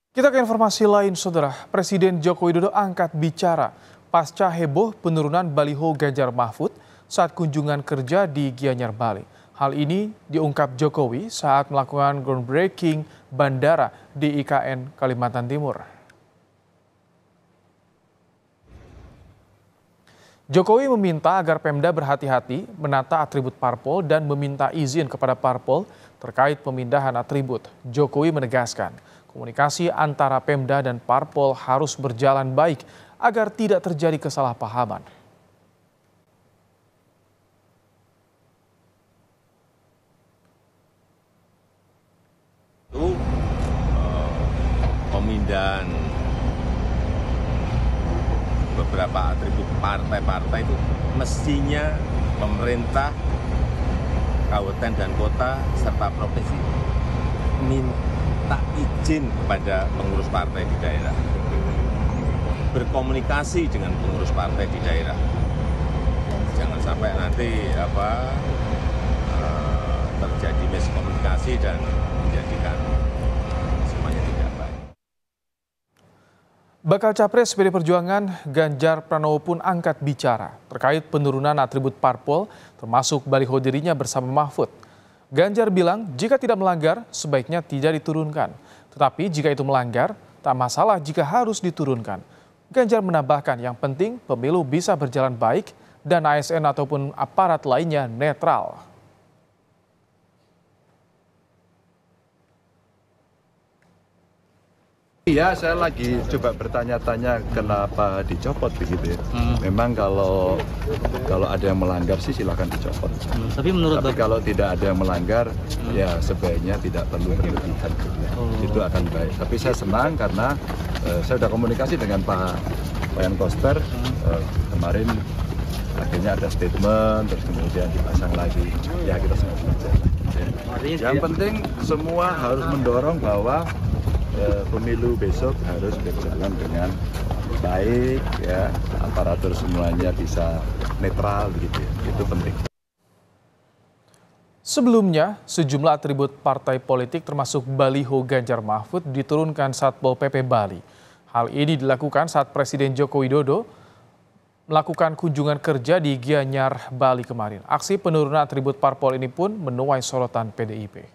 Kita ke informasi lain, Saudara. Presiden Joko Widodo angkat bicara pasca heboh penurunan baliho Ganjar Mahfud saat kunjungan kerja di Gianyar, Bali. Hal ini diungkap Jokowi saat melakukan groundbreaking bandara di IKN Kalimantan Timur. Jokowi meminta agar Pemda berhati-hati menata atribut parpol dan meminta izin kepada parpol terkait pemindahan atribut. Jokowi menegaskan, komunikasi antara Pemda dan parpol harus berjalan baik agar tidak terjadi kesalahpahaman. Pemindahan beberapa atribut partai-partai itu mestinya pemerintah, kabupaten dan kota serta provinsi minta izin kepada pengurus partai di daerah, berkomunikasi dengan pengurus partai di daerah. Jangan sampai nanti terjadi miskomunikasi dan menjadikan semuanya tidak baik. Bakal Capres PD Perjuangan Ganjar Pranowo pun angkat bicara terkait penurunan atribut parpol termasuk baliho dirinya bersama Mahfud. Ganjar bilang jika tidak melanggar sebaiknya tidak diturunkan. Tetapi jika itu melanggar tak masalah jika harus diturunkan. Ganjar menambahkan yang penting pemilu bisa berjalan baik dan ASN ataupun aparat lainnya netral. Iya, saya lagi coba bertanya-tanya kenapa dicopot begitu ya. Memang kalau ada yang melanggar sih silakan dicopot. Tapi kalau tidak ada yang melanggar, ya sebaiknya tidak perlu berlebihan. Itu akan baik. Tapi saya senang karena saya sudah komunikasi dengan Pak Wayan Koster kemarin. Akhirnya ada statement, terus kemudian dipasang lagi. Ya kita semua belajar. Yang penting semua harus mendorong bahwa pemilu besok harus berjalan dengan baik, ya, aparatur semuanya bisa netral begitu ya. Itu penting. Sebelumnya, sejumlah atribut partai politik termasuk baliho Ganjar Mahfud diturunkan Satpol PP Bali. Hal ini dilakukan saat Presiden Joko Widodo melakukan kunjungan kerja di Gianyar, Bali kemarin. Aksi penurunan atribut parpol ini pun menuai sorotan PDIP.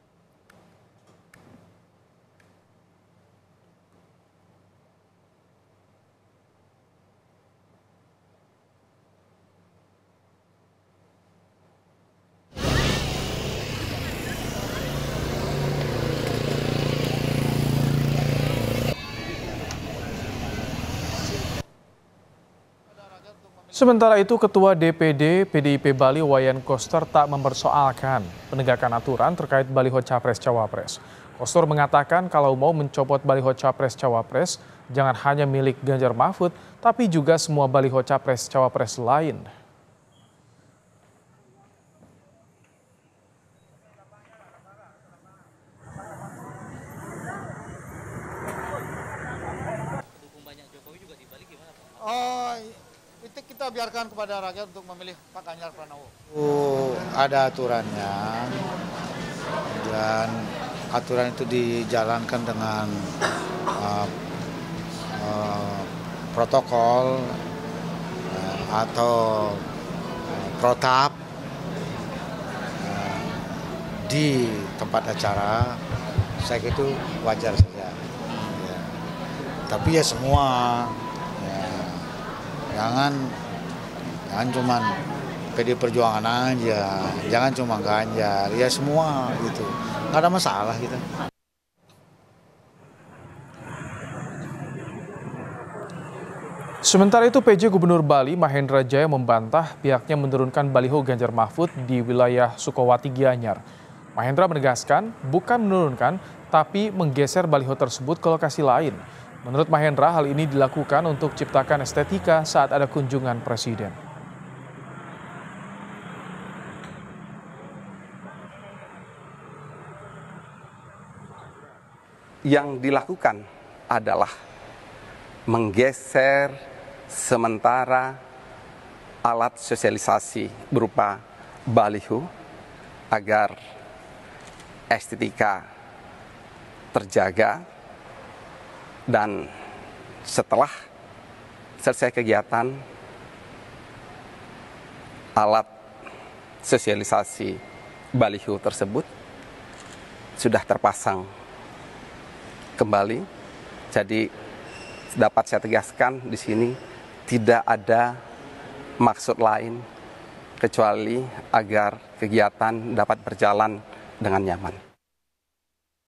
Sementara itu, Ketua DPD PDIP Bali Wayan Koster tak mempersoalkan penegakan aturan terkait baliho Capres-Cawapres. Koster mengatakan kalau mau mencopot baliho Capres-Cawapres, jangan hanya milik Ganjar Mahfud, tapi juga semua baliho Capres-Cawapres lain. Itu kita biarkan kepada rakyat untuk memilih Pak Ganjar Pranowo. Ada aturannya dan aturan itu dijalankan dengan protokol atau protap di tempat acara. Saya kira itu wajar saja. Ya. Tapi ya semua. Jangan cuman PD Perjuangan aja, jangan cuma Ganjar, ya semua gitu. Nggak ada masalah kita. Sementara itu PJ Gubernur Bali Mahendra Jaya membantah pihaknya menurunkan baliho Ganjar Mahfud di wilayah Sukowati Gianyar. Mahendra menegaskan bukan menurunkan tapi menggeser baliho tersebut ke lokasi lain. Menurut Mahendra, hal ini dilakukan untuk ciptakan estetika saat ada kunjungan presiden. Yang dilakukan adalah menggeser sementara alat sosialisasi berupa baliho agar estetika terjaga Dan setelah selesai kegiatan, alat sosialisasi baliho tersebut sudah terpasang kembali. Jadi dapat saya tegaskan di sini tidak ada maksud lain kecuali agar kegiatan dapat berjalan dengan nyaman.